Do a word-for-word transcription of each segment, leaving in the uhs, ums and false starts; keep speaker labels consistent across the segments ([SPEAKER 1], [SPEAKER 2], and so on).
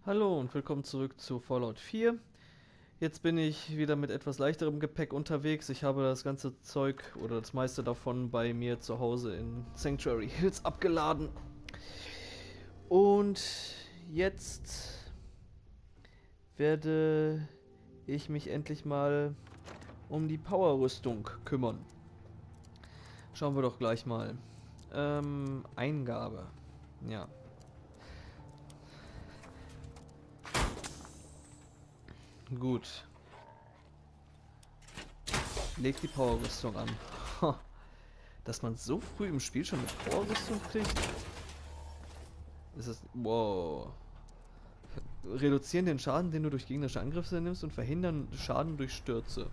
[SPEAKER 1] Hallo und willkommen zurück zu Fallout vier. Jetzt bin ich wieder mit etwas leichterem Gepäck unterwegs. Ich habe das ganze Zeug oder das meiste davon bei mir zu Hause in Sanctuary Hills abgeladen. Und jetzt werde ich mich endlich mal um die Power-Rüstung kümmern. Schauen wir doch gleich mal. Ähm, Eingabe. Ja. Gut. Leg die Power-Rüstung an. Dass man so früh im Spiel schon eine Power-Rüstung kriegt? Ist das... Wow. Reduzieren den Schaden, den du durch gegnerische Angriffe nimmst und verhindern Schaden durch Stürze.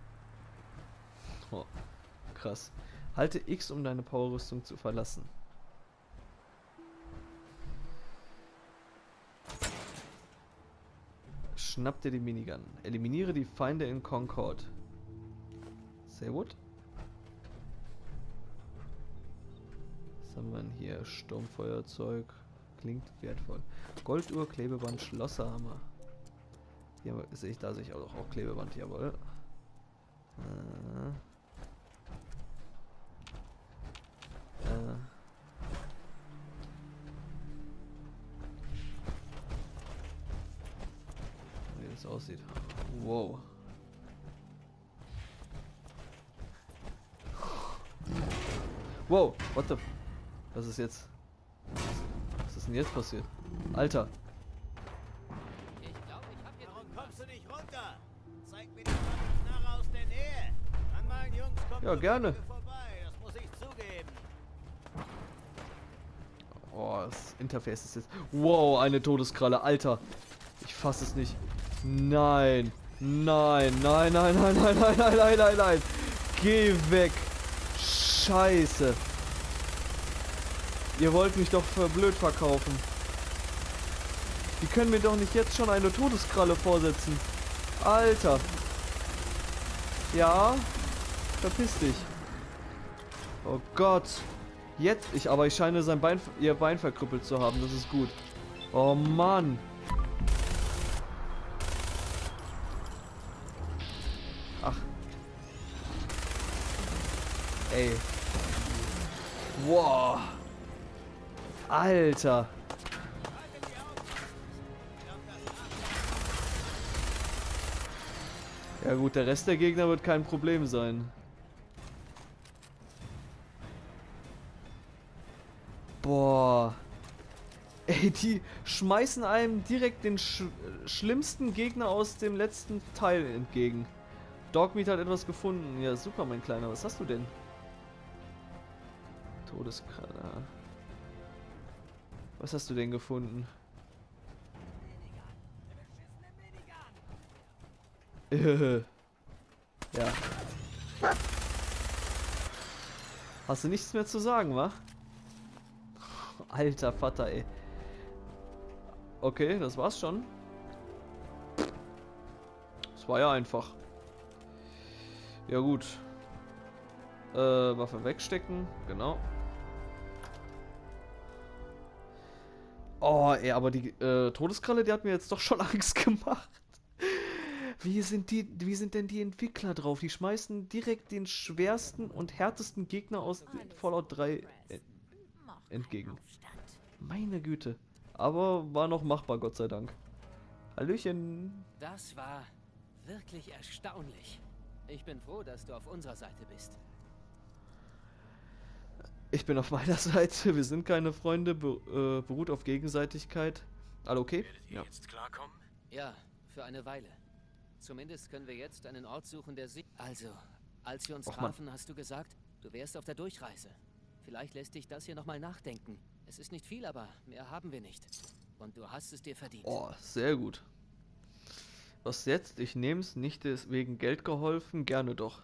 [SPEAKER 1] Oh, krass. Halte X, um deine Power-Rüstung zu verlassen. Schnapp dir die Minigun. Eliminiere die Feinde in Concord. Say what? Was haben wir denn hier? Sturmfeuerzeug. Klingt wertvoll. Golduhr, Klebeband, Schlosserhammer. Hier sehe ich, da sehe ich auch, auch Klebeband, jawohl. Äh. Äh. Wie das aussieht. Wow. Wow, what the... Was ist jetzt? Was ist denn jetzt passiert? Alter.
[SPEAKER 2] Ich glaube, ich hab hier
[SPEAKER 3] Warum
[SPEAKER 2] drüben
[SPEAKER 3] kommst
[SPEAKER 2] was.
[SPEAKER 3] du nicht runter? Zeig mir die Knarre aus der Nähe. An meinen Jungs kommt
[SPEAKER 1] Ja,
[SPEAKER 3] nur
[SPEAKER 1] gerne.
[SPEAKER 3] wenige vorbei, das muss ich zugeben.
[SPEAKER 1] Oh, das Interface ist jetzt... Wow, eine Todeskralle. Alter. Ich fasse es nicht. Nein. Nein. Nein, nein, nein, nein, nein, nein, nein, nein, nein. Geh weg. Scheiße. Ihr wollt mich doch für blöd verkaufen. Die können mir doch nicht jetzt schon eine Todeskralle vorsetzen. Alter. Ja. Verpiss dich. Oh Gott. Jetzt, ich, aber ich scheine sein Bein, ihr Bein verkrüppelt zu haben, das ist gut. Oh Mann. Ach. Ey. Wow. Alter. Ja gut, der Rest der Gegner wird kein Problem sein. Boah. Ey, die schmeißen einem direkt den sch schlimmsten Gegner aus dem letzten Teil entgegen. Dogmeat hat etwas gefunden. Ja, super, mein Kleiner. Was hast du denn? Todeskralle. Was hast du denn gefunden? Äh. Ja. Hast du nichts mehr zu sagen, wa? Alter Vater, ey. Okay, das war's schon. Das war ja einfach. Ja gut. Äh, Waffe wegstecken, genau. Oh, ey, aber die äh, Todeskralle, die hat mir jetzt doch schon Angst gemacht. Wie sind die, wie sind denn die Entwickler drauf? Die schmeißen direkt den schwersten und härtesten Gegner aus Fallout drei äh, entgegen. Meine Güte. Aber war noch machbar, Gott sei Dank. Hallöchen.
[SPEAKER 2] Das war wirklich erstaunlich. Ich bin froh, dass du auf unserer Seite bist.
[SPEAKER 1] Ich bin auf meiner Seite. Wir sind keine Freunde. Be äh, beruht auf Gegenseitigkeit. Alle okay?
[SPEAKER 4] Werdet ihr jetzt klarkommen?
[SPEAKER 2] Ja, für eine Weile. Zumindest können wir jetzt einen Ort suchen, der sie... Also, als wir uns
[SPEAKER 1] Och, Mann.
[SPEAKER 2] trafen, hast du gesagt, du wärst auf der Durchreise. Vielleicht lässt dich das hier nochmal nachdenken. Es ist nicht viel, aber mehr haben wir nicht. Und du hast es dir verdient.
[SPEAKER 1] Oh, sehr gut. Was jetzt? Ich nehme es nicht wegen Geld geholfen. Gerne doch.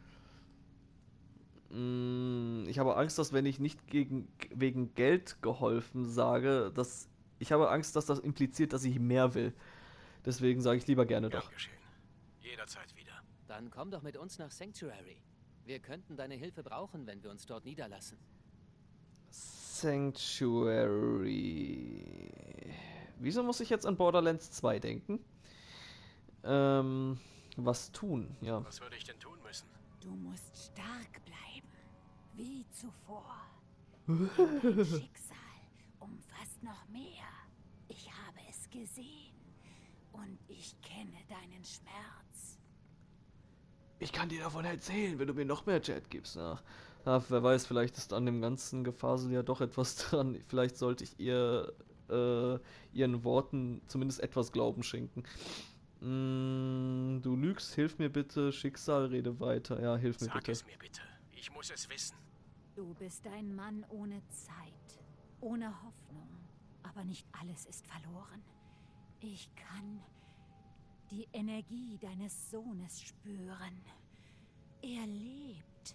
[SPEAKER 1] Mm, ich habe Angst, dass wenn ich nicht gegen, wegen Geld geholfen sage, dass... Ich habe Angst, dass das impliziert, dass ich mehr will. Deswegen sage ich lieber gerne
[SPEAKER 4] Gern
[SPEAKER 1] doch.
[SPEAKER 4] geschehen. Jederzeit wieder.
[SPEAKER 2] Dann komm doch mit uns nach Sanctuary. Wir könnten deine Hilfe brauchen, wenn wir uns dort niederlassen.
[SPEAKER 1] Sanctuary. wieso muss ich jetzt an Borderlands zwei denken? Ähm, was tun? Ja.
[SPEAKER 4] Was würde ich denn tun müssen?
[SPEAKER 5] Du musst stark bleiben, wie zuvor. Dein Schicksal umfasst noch mehr. Ich habe es gesehen und ich kenne deinen Schmerz.
[SPEAKER 1] Ich kann dir davon erzählen, wenn du mir noch mehr Chat gibst. Ach, ach, wer weiß, vielleicht ist an dem ganzen Gefasel ja doch etwas dran. Vielleicht sollte ich ihr äh, ihren Worten zumindest etwas Glauben schenken. Mm, du lügst, hilf mir bitte. Schicksal, rede weiter. Ja, hilf mir
[SPEAKER 4] Sag
[SPEAKER 1] bitte.
[SPEAKER 4] es mir bitte. Ich muss es wissen.
[SPEAKER 5] Du bist ein Mann ohne Zeit, ohne Hoffnung. Aber nicht alles ist verloren. Ich kann die Energie deines Sohnes spüren. Er lebt.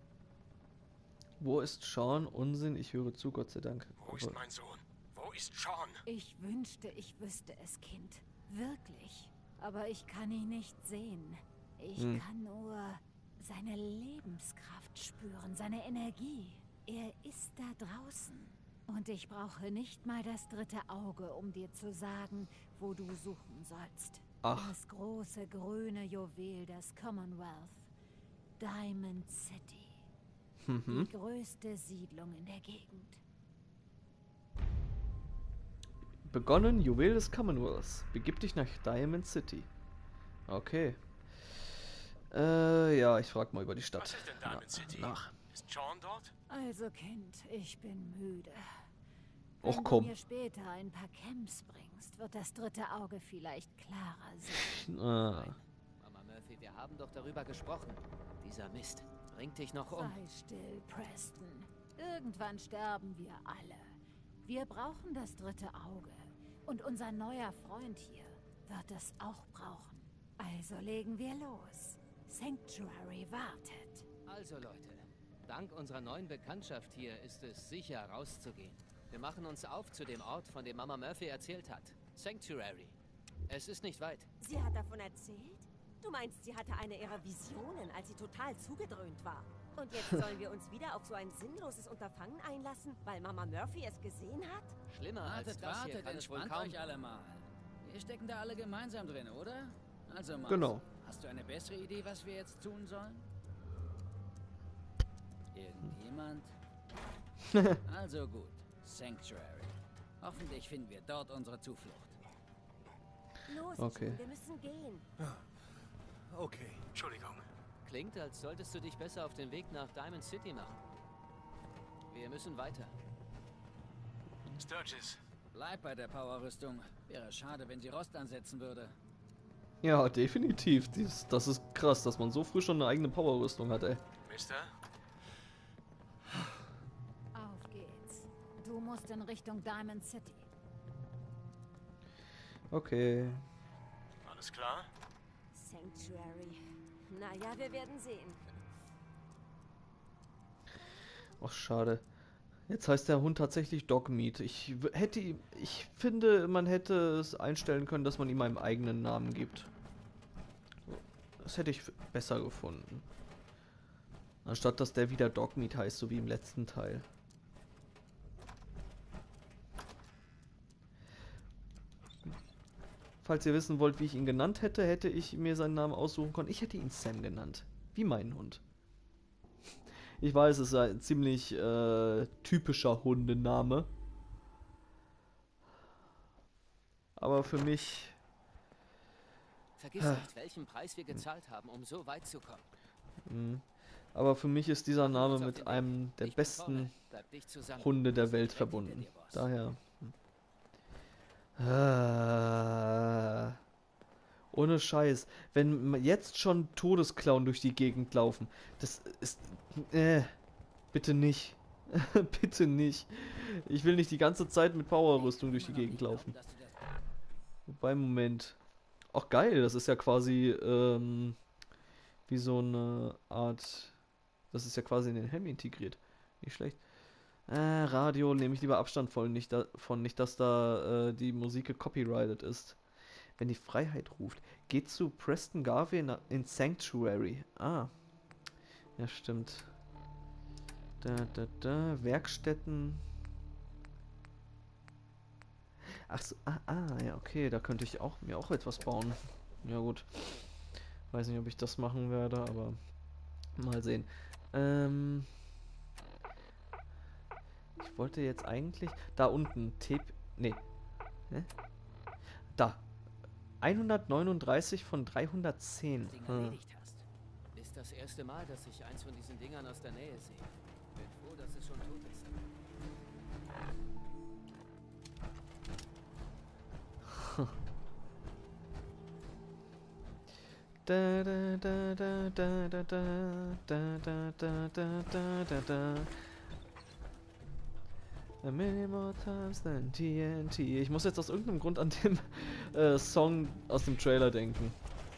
[SPEAKER 1] Wo ist Sean? Unsinn, ich höre zu, Gott sei Dank.
[SPEAKER 4] Wo ist mein Sohn? Wo ist Sean?
[SPEAKER 5] Ich wünschte, ich wüsste es, Kind. Wirklich. Aber ich kann ihn nicht sehen. Ich
[SPEAKER 1] Hm.
[SPEAKER 5] kann nur seine Lebenskraft spüren, seine Energie. Er ist da draußen. Und ich brauche nicht mal das dritte Auge, um dir zu sagen, wo du suchen sollst.
[SPEAKER 1] Ach.
[SPEAKER 5] Das große grüne Juwel des Commonwealth. Diamond City.
[SPEAKER 1] Mhm.
[SPEAKER 5] Die größte Siedlung in der Gegend.
[SPEAKER 1] Begonnen, Juwel des Commonwealths. Begib dich nach Diamond City. Okay. Äh, ja, ich frag mal über die Stadt.
[SPEAKER 4] Was ist denn Diamond City?
[SPEAKER 1] Nach.
[SPEAKER 4] Ist Sean dort?
[SPEAKER 5] Also Kind, ich bin müde.
[SPEAKER 1] Och,
[SPEAKER 5] Wenn
[SPEAKER 1] komm.
[SPEAKER 5] du mir später ein paar Camps bringst, wird das dritte Auge vielleicht klarer sein.
[SPEAKER 1] Ah.
[SPEAKER 2] Mama Murphy, wir haben doch darüber gesprochen. Dieser Mist bringt dich noch um.
[SPEAKER 5] Sei still, Preston. Irgendwann sterben wir alle. Wir brauchen das dritte Auge. Und unser neuer Freund hier wird es auch brauchen. Also legen wir los. Sanctuary wartet.
[SPEAKER 2] Also Leute, dank unserer neuen Bekanntschaft hier ist es sicher rauszugehen. Wir machen uns auf zu dem Ort, von dem Mama Murphy erzählt hat. Sanctuary. Es ist nicht weit.
[SPEAKER 6] Sie hat davon erzählt? Du meinst, sie hatte eine ihrer Visionen, als sie total zugedröhnt war. Und jetzt sollen wir uns wieder auf so ein sinnloses Unterfangen einlassen, weil Mama Murphy es gesehen hat?
[SPEAKER 2] Schlimmer als
[SPEAKER 7] Wartet,
[SPEAKER 2] das hier
[SPEAKER 7] wartet,
[SPEAKER 2] kann es wohl
[SPEAKER 7] entspannt
[SPEAKER 2] kaum.
[SPEAKER 7] euch alle mal. Wir stecken da alle gemeinsam drin, oder? Also Max,
[SPEAKER 1] Genau.
[SPEAKER 7] hast du eine bessere Idee, was wir jetzt tun sollen? Irgendjemand? Also gut, Sanctuary. Hoffentlich finden wir dort unsere Zuflucht.
[SPEAKER 6] Los,
[SPEAKER 1] Okay.
[SPEAKER 6] Jim, wir müssen gehen.
[SPEAKER 4] Okay. Entschuldigung.
[SPEAKER 2] Klingt, als solltest du dich besser auf den Weg nach Diamond City machen. Wir müssen weiter.
[SPEAKER 4] Sturgis.
[SPEAKER 7] Bleib bei der Powerrüstung. Wäre schade, wenn sie Rost ansetzen würde.
[SPEAKER 1] Ja, definitiv. Dies, das ist krass, dass man so früh schon eine eigene Powerrüstung hat, ey.
[SPEAKER 4] Mister?
[SPEAKER 5] Auf geht's. Du musst in Richtung Diamond City.
[SPEAKER 1] Okay.
[SPEAKER 4] Alles klar?
[SPEAKER 6] Sanctuary. Naja, wir werden sehen.
[SPEAKER 1] Ach, schade. Jetzt heißt der Hund tatsächlich Dogmeat. Ich w- hätte ihm, ich finde, man hätte es einstellen können, dass man ihm einen eigenen Namen gibt. Das hätte ich f- besser gefunden. Anstatt dass der wieder Dogmeat heißt, so wie im letzten Teil. Falls ihr wissen wollt, wie ich ihn genannt hätte, hätte ich mir seinen Namen aussuchen können. Ich hätte ihn Sam genannt. Wie mein Hund. Ich weiß, es ist ein ziemlich äh, typischer Hundename. Aber für mich...
[SPEAKER 2] Vergiss
[SPEAKER 1] Ah.
[SPEAKER 2] nicht, welchen Preis wir gezahlt haben, um so weit zu kommen.
[SPEAKER 1] mh, aber für mich ist dieser
[SPEAKER 2] Machen wir
[SPEAKER 1] Name
[SPEAKER 2] uns auf
[SPEAKER 1] mit
[SPEAKER 2] den Weg.
[SPEAKER 1] einem der
[SPEAKER 2] Ich bin
[SPEAKER 1] besten
[SPEAKER 2] vorne. Bleib dicht zusammen.
[SPEAKER 1] Hunde der Welt
[SPEAKER 7] Direkt hinter
[SPEAKER 1] verbunden.
[SPEAKER 7] dir, Boss.
[SPEAKER 1] Daher... hm. Ah. Ohne Scheiß. Wenn ma- jetzt schon Todesklauen durch die Gegend laufen, das ist... Äh, bitte nicht. Bitte nicht. Ich will nicht die ganze Zeit mit Powerrüstung durch die
[SPEAKER 7] Immer noch
[SPEAKER 1] Gegend
[SPEAKER 7] nicht
[SPEAKER 1] laufen.
[SPEAKER 7] glauben, dass du das-
[SPEAKER 1] Wobei, Moment. Auch geil, das ist ja quasi ähm, wie so eine Art... Das ist ja quasi in den Helm integriert. Nicht schlecht. Äh, Radio nehme ich lieber Abstand von, nicht, da, von, nicht dass da äh, die Musik gecopyrighted ist. Wenn die Freiheit ruft. Geht zu Preston Garvey in, in Sanctuary. Ah. Ja, stimmt. Da, da, da. Werkstätten. Ach so, ah, ah, ja, okay, da könnte ich auch mir auch etwas bauen. Ja gut. Weiß nicht, ob ich das machen werde, aber mal sehen. Ähm, ich wollte jetzt eigentlich da unten T P, nee. Hä? Da. hundertneununddreißig von dreihundertzehn.
[SPEAKER 2] Ding
[SPEAKER 1] Hm.
[SPEAKER 2] erledigt hast. Ist das erste Mal, dass ich eins von diesen Dingern aus der Nähe sehe. Bin froh, dass es schon tot ist.
[SPEAKER 1] Da, da, da, da, da, da, da, da, da, da, da, da, da. A many more times than T N T. Ich muss jetzt aus irgendeinem Grund an den äh, Song aus dem Trailer denken.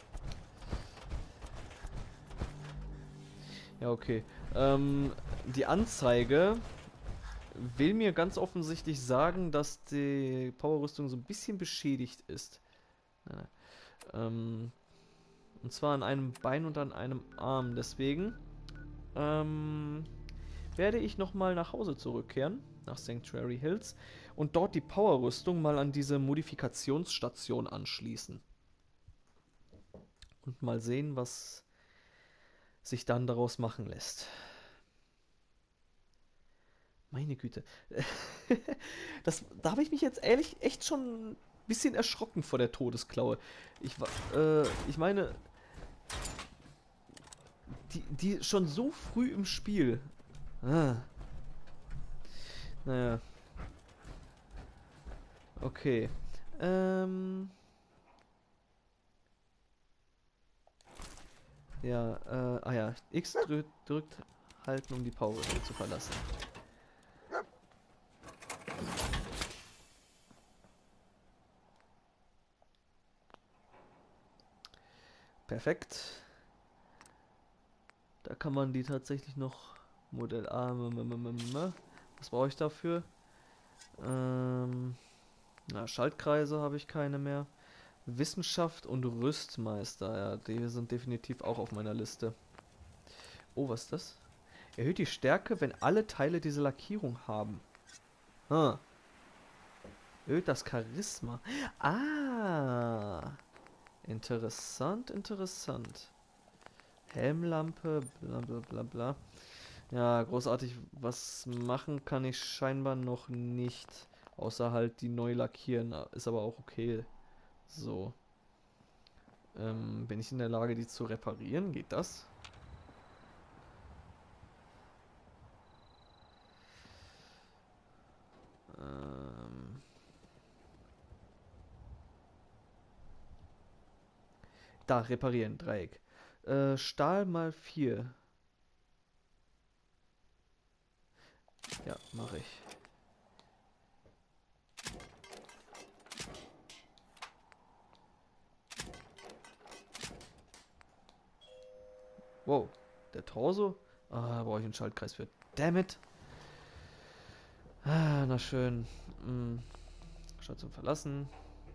[SPEAKER 1] Ja, okay. Ähm, die Anzeige will mir ganz offensichtlich sagen, dass die Powerrüstung so ein bisschen beschädigt ist. Nein, nein. Ähm, und zwar an einem Bein und an einem Arm. Deswegen ähm, werde ich nochmal nach Hause zurückkehren, nach Sanctuary Hills, und dort die Powerrüstung mal an diese Modifikationsstation anschließen. Und mal sehen, was sich dann daraus machen lässt. Meine Güte. das, da habe ich mich jetzt ehrlich echt schon ein bisschen erschrocken vor der Todesklaue. Ich, äh, ich meine, die, die schon so früh im Spiel. Ah. Naja. Okay. Ähm. Ja, äh, ah ja. X drü drückt halten, um die Powerrüstung zu verlassen. Perfekt. Da kann man die tatsächlich noch Modell A. Was brauche ich dafür? Ähm, na, Schaltkreise habe ich keine mehr. Wissenschaft und Rüstmeister, ja, die sind definitiv auch auf meiner Liste. Oh, was ist das? Erhöht die Stärke, wenn alle Teile diese Lackierung haben. Hm. Erhöht das Charisma. Ah. Interessant, interessant. Helmlampe, bla bla bla bla. Ja, großartig was machen kann ich scheinbar noch nicht. Außer halt die neu lackieren. Ist aber auch okay. So. Ähm, bin ich in der Lage, die zu reparieren? Geht das? Ähm. Da, reparieren, Dreieck. Äh, Stahl mal vier. Ja, mache ich. Wow, der Torso? Ah, da brauche ich einen Schaltkreis für. Dammit! Ah, na schön. Hm. Station verlassen.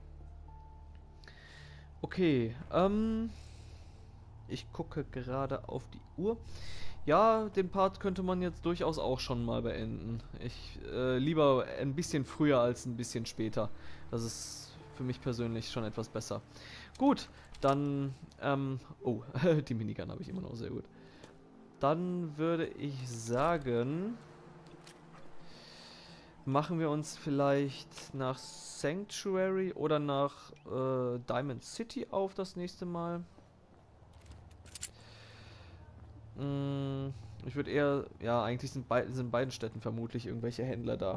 [SPEAKER 1] Okay, ähm. Ich gucke gerade auf die Uhr. Ja, den Part könnte man jetzt durchaus auch schon mal beenden. Ich äh, lieber ein bisschen früher als ein bisschen später. Das ist für mich persönlich schon etwas besser. Gut, dann, ähm, oh, die Minigun habe ich immer noch, sehr gut. Dann würde ich sagen, machen wir uns vielleicht nach Sanctuary oder nach äh, Diamond City auf das nächste Mal. Hm, ich würde eher, ja, eigentlich sind, bei, sind in beiden Städten vermutlich irgendwelche Händler da.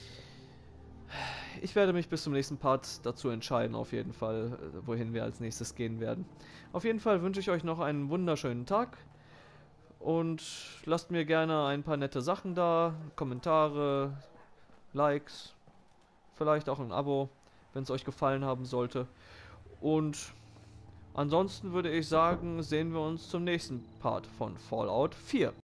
[SPEAKER 1] Ich werde mich bis zum nächsten Part dazu entscheiden, auf jeden Fall, wohin wir als nächstes gehen werden. Auf jeden Fall wünsche ich euch noch einen wunderschönen Tag und lasst mir gerne ein paar nette Sachen da, Kommentare, Likes, vielleicht auch ein Abo, wenn es euch gefallen haben sollte. Und ansonsten würde ich sagen, sehen wir uns zum nächsten Part von Fallout vier.